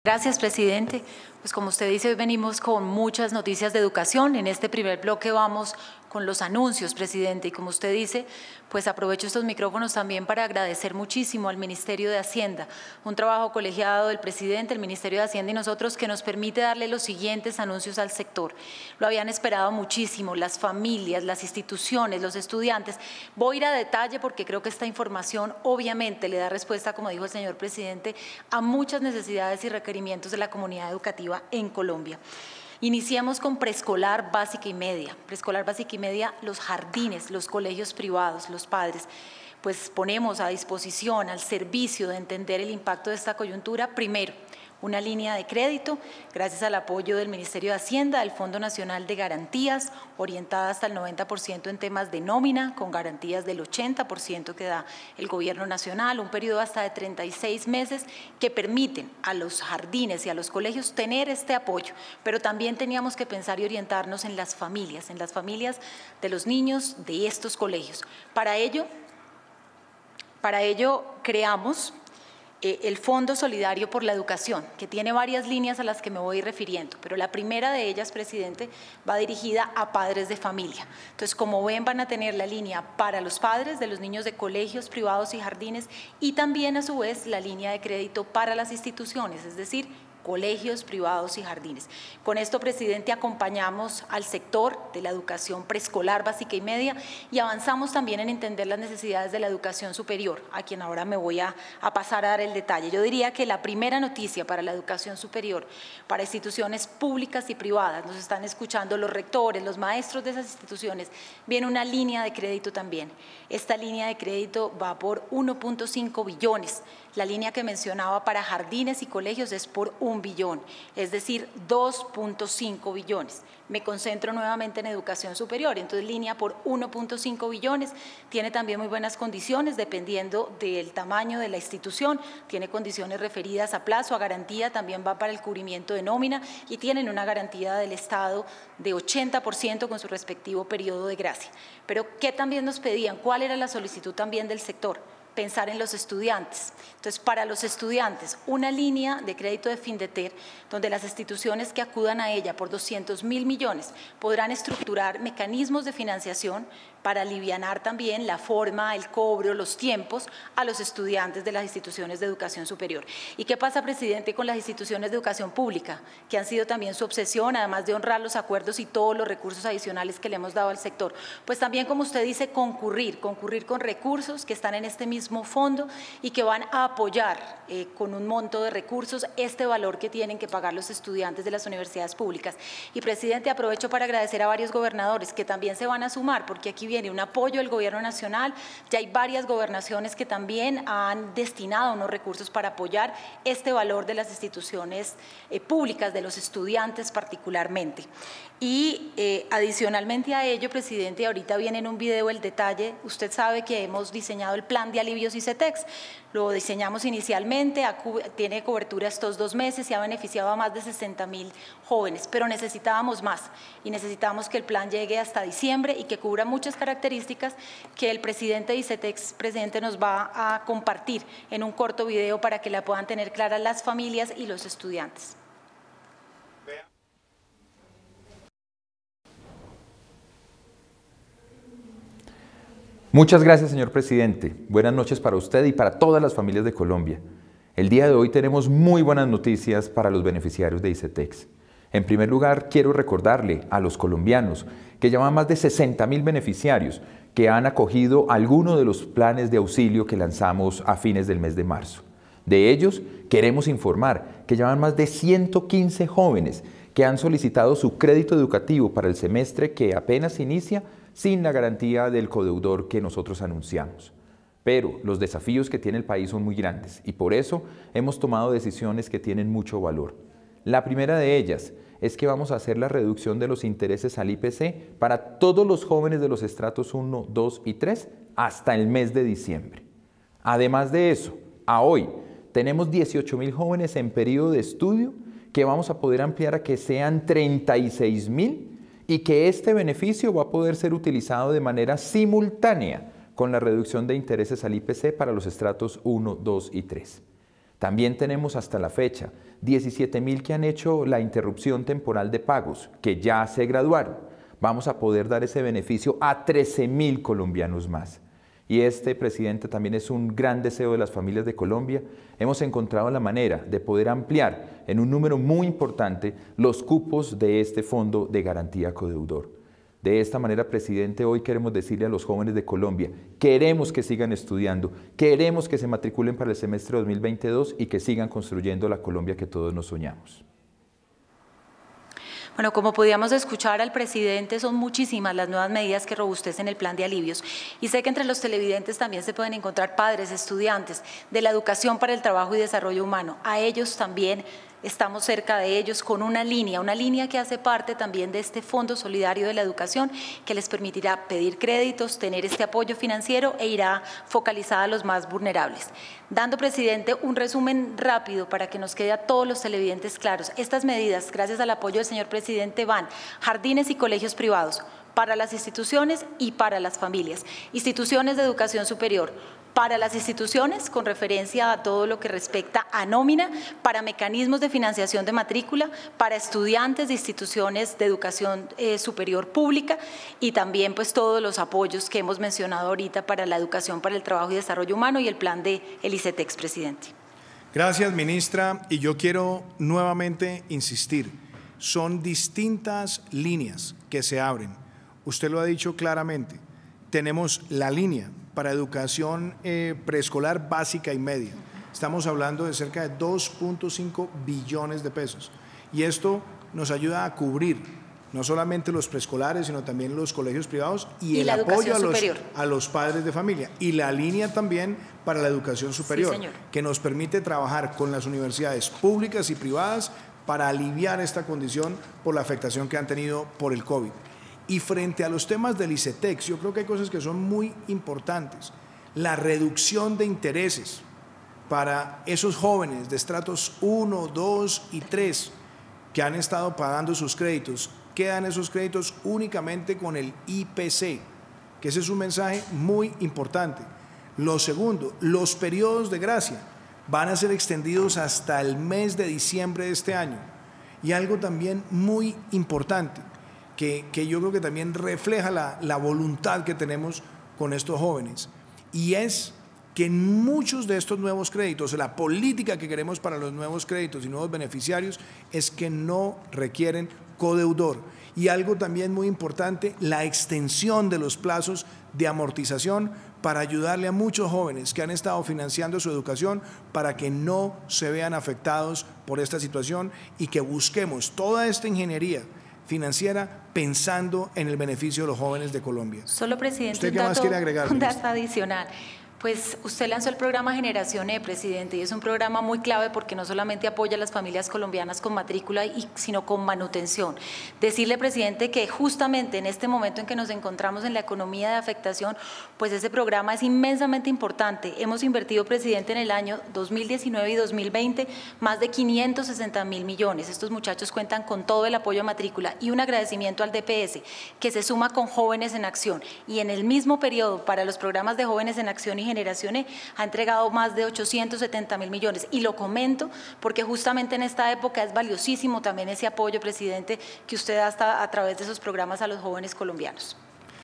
Gracias, presidente. Pues como usted dice, hoy venimos con muchas noticias de educación. En este primer bloque vamos con los anuncios, presidente, y como usted dice, pues aprovecho estos micrófonos también para agradecer muchísimo al Ministerio de Hacienda, un trabajo colegiado del presidente, el Ministerio de Hacienda y nosotros que nos permite darle los siguientes anuncios al sector. Lo habían esperado muchísimo, las familias, las instituciones, los estudiantes. Voy a ir a detalle porque creo que esta información obviamente le da respuesta, como dijo el señor presidente, a muchas necesidades y requerimientos de la comunidad educativa en Colombia. Iniciamos con preescolar básica y media. Preescolar básica y media, los jardines, los colegios privados, los padres, pues ponemos a disposición, al servicio de entender el impacto de esta coyuntura, primero, una línea de crédito, gracias al apoyo del Ministerio de Hacienda, del Fondo Nacional de Garantías, orientada hasta el 90% en temas de nómina, con garantías del 80% que da el Gobierno Nacional, un periodo hasta de 36 meses que permiten a los jardines y a los colegios tener este apoyo, pero también teníamos que pensar y orientarnos en las familias de los niños de estos colegios. Para ello creamos el Fondo Solidario por la Educación, que tiene varias líneas a las que me voy refiriendo, pero la primera de ellas, presidente, va dirigida a padres de familia. Entonces, como ven, van a tener la línea para los padres de los niños de colegios privados y jardines y también, a su vez, la línea de crédito para las instituciones, es decir, colegios privados y jardines. Con esto, presidente, acompañamos al sector de la educación preescolar básica y media y avanzamos también en entender las necesidades de la educación superior, a quien ahora me voy a pasar a dar el detalle. Yo diría que la primera noticia para la educación superior, para instituciones públicas y privadas, nos están escuchando los rectores, los maestros de esas instituciones, viene una línea de crédito también. Esta línea de crédito va por 1.5 billones. La línea que mencionaba para jardines y colegios es por 1 billón, es decir, 2.5 billones. Me concentro nuevamente en educación superior, entonces línea por 1.5 billones, tiene también muy buenas condiciones dependiendo del tamaño de la institución, tiene condiciones referidas a plazo, a garantía, también va para el cubrimiento de nómina y tienen una garantía del Estado de 80% con su respectivo periodo de gracia. Pero ¿qué también nos pedían? ¿Cuál era la solicitud también del sector? Pensar en los estudiantes. Entonces, para los estudiantes, una línea de crédito de Findeter, donde las instituciones que acudan a ella por 200.000 millones podrán estructurar mecanismos de financiación para alivianar también la forma, el cobro, los tiempos a los estudiantes de las instituciones de educación superior. ¿Y qué pasa, presidente, con las instituciones de educación pública, que han sido también su obsesión, además de honrar los acuerdos y todos los recursos adicionales que le hemos dado al sector? Pues también, como usted dice, concurrir con recursos que están en este mismo fondo y que van a apoyar con un monto de recursos este valor que tienen que pagar los estudiantes de las universidades públicas. Y, presidente, aprovecho para agradecer a varios gobernadores que también se van a sumar, porque aquí viene un apoyo del Gobierno Nacional, ya hay varias gobernaciones que también han destinado unos recursos para apoyar este valor de las instituciones públicas, de los estudiantes particularmente. Y adicionalmente a ello, presidente, ahorita viene en un video el detalle, usted sabe que hemos diseñado el plan de alivios ICETEX, lo diseñamos inicialmente, tiene cobertura estos 2 meses y ha beneficiado a más de 60.000 jóvenes, pero necesitábamos más y necesitamos que el plan llegue hasta diciembre y que cubra muchas características que el presidente de ICETEX, presidente, nos va a compartir en un corto video para que la puedan tener claras las familias y los estudiantes. Muchas gracias, señor presidente. Buenas noches para usted y para todas las familias de Colombia. El día de hoy tenemos muy buenas noticias para los beneficiarios de ICETEX. En primer lugar, quiero recordarle a los colombianos que llevan más de 60.000 beneficiarios que han acogido alguno de los planes de auxilio que lanzamos a fines del mes de marzo. De ellos, queremos informar que llevan más de 115 jóvenes que han solicitado su crédito educativo para el semestre que apenas inicia sin la garantía del codeudor que nosotros anunciamos. Pero los desafíos que tiene el país son muy grandes y por eso hemos tomado decisiones que tienen mucho valor. La primera de ellas es que vamos a hacer la reducción de los intereses al IPC para todos los jóvenes de los estratos 1, 2 y 3 hasta el mes de diciembre. Además de eso, a hoy tenemos 18.000 jóvenes en periodo de estudio que vamos a poder ampliar a que sean 36.000 y que este beneficio va a poder ser utilizado de manera simultánea con la reducción de intereses al IPC para los estratos 1, 2 y 3. También tenemos hasta la fecha 17.000 que han hecho la interrupción temporal de pagos, que ya se graduaron. Vamos a poder dar ese beneficio a 13.000 colombianos más. Y este, presidente, también es un gran deseo de las familias de Colombia. Hemos encontrado la manera de poder ampliar en un número muy importante los cupos de este fondo de garantía codeudor. De esta manera, presidente, hoy queremos decirle a los jóvenes de Colombia, queremos que sigan estudiando, queremos que se matriculen para el semestre 2022 y que sigan construyendo la Colombia que todos nos soñamos. Bueno, como podíamos escuchar al presidente, son muchísimas las nuevas medidas que robustecen el plan de alivios. Y sé que entre los televidentes también se pueden encontrar padres, estudiantes de la educación para el trabajo y desarrollo humano. A ellos también estamos cerca de ellos con una línea que hace parte también de este Fondo Solidario de la Educación, que les permitirá pedir créditos, tener este apoyo financiero e irá focalizada a los más vulnerables. Dando, presidente, un resumen rápido para que nos quede a todos los televidentes claros. Estas medidas, gracias al apoyo del señor presidente, van jardines y colegios privados, para las instituciones y para las familias, instituciones de educación superior, para las instituciones con referencia a todo lo que respecta a nómina, para mecanismos de financiación de matrícula, para estudiantes de instituciones de educación superior pública y también pues todos los apoyos que hemos mencionado ahorita para la educación para el trabajo y desarrollo humano y el plan de el ICETEX, presidente. Gracias, ministra, y yo quiero nuevamente insistir, son distintas líneas que se abren. Usted lo ha dicho claramente, tenemos la línea para educación preescolar básica y media. Estamos hablando de cerca de 2.5 billones de pesos. Y esto nos ayuda a cubrir no solamente los preescolares, sino también los colegios privados y el apoyo a los padres de familia. Y la línea también para la educación superior, sí, que nos permite trabajar con las universidades públicas y privadas para aliviar esta condición por la afectación que han tenido por el COVID. Y frente a los temas del ICETEX, yo creo que hay cosas que son muy importantes. La reducción de intereses para esos jóvenes de estratos 1, 2 y 3 que han estado pagando sus créditos, quedan esos créditos únicamente con el IPC, que ese es un mensaje muy importante. Lo segundo, los periodos de gracia van a ser extendidos hasta el mes de diciembre de este año. Y algo también muy importante, que yo creo que también refleja la voluntad que tenemos con estos jóvenes, y es que en muchos de estos nuevos créditos, la política que queremos para los nuevos créditos y nuevos beneficiarios es que no requieren codeudor. Y algo también muy importante, la extensión de los plazos de amortización para ayudarle a muchos jóvenes que han estado financiando su educación para que no se vean afectados por esta situación y que busquemos toda esta ingeniería financiera pensando en el beneficio de los jóvenes de Colombia. Solo, presidente, ¿Usted qué más quiere agregar? Un dato adicional. Pues usted lanzó el programa Generación E, presidente, y es un programa muy clave porque no solamente apoya a las familias colombianas con matrícula, sino con manutención. Decirle, presidente, que justamente en este momento en que nos encontramos en la economía de afectación, pues ese programa es inmensamente importante. Hemos invertido, presidente, en el año 2019 y 2020 más de 560.000 millones. Estos muchachos cuentan con todo el apoyo a matrícula y un agradecimiento al DPS, que se suma con Jóvenes en Acción. Y en el mismo periodo, para los programas de Jóvenes en Acción y Generación E, ha entregado más de 870.000 millones. Y lo comento porque justamente en esta época es valiosísimo también ese apoyo, presidente, que usted da a través de esos programas a los jóvenes colombianos.